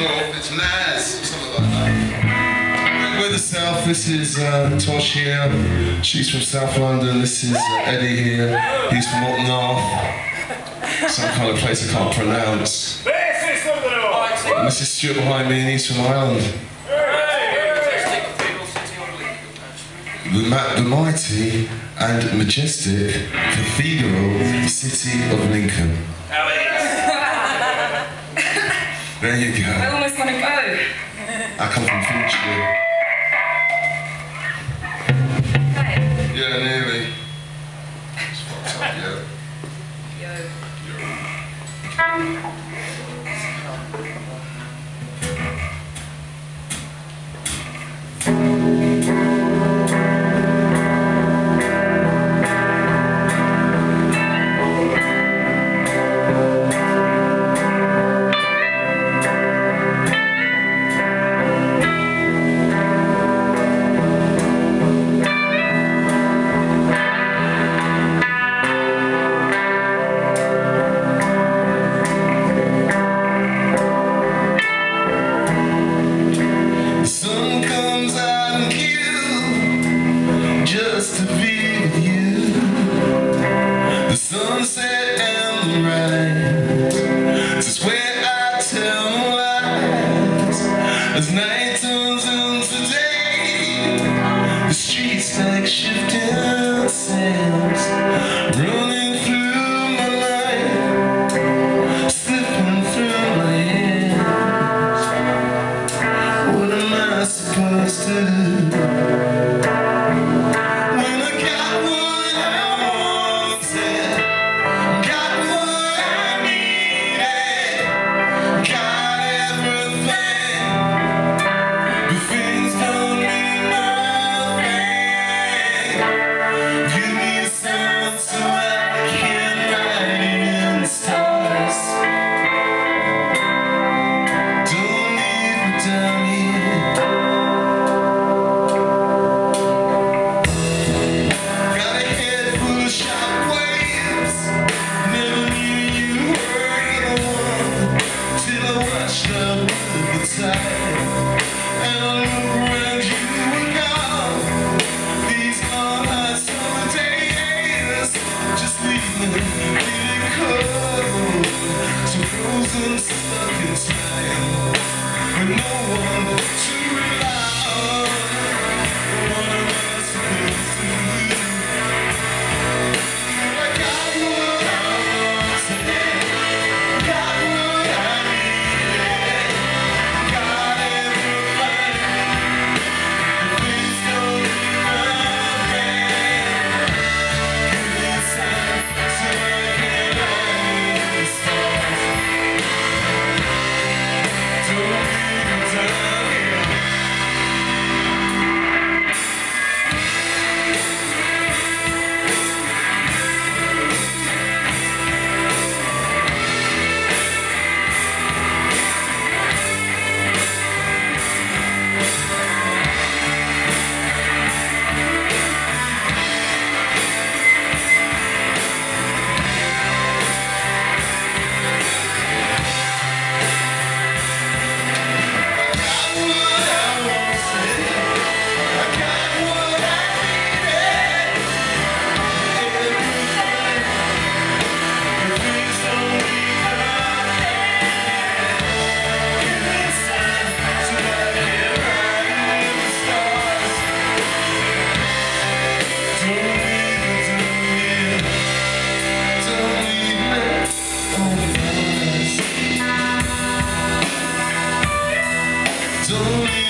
North, it's Naz, something like that. We're the South, this is Tosh here, she's from South London, this is Eddie here, he's from up north, some kind of place I can't pronounce. And this is Stuart behind me and he's from Ireland. The mighty and majestic cathedral city of Lincoln. There you go. I almost want to go. I come from Finchley. Hey. Yeah, nearly. It's fucked up, yeah. Just to be with you, the sunset and the rise, just where I tell no lies. As night turns into day, the streets like shifting sands, running through my life, slipping through my hands. What am I supposed to do? Stuck in time, with no one to rely on. What am I supposed to do? I got what I want, got what I need, got everything. Please don't leave my bed. Give me time so I can ride the stars. Don't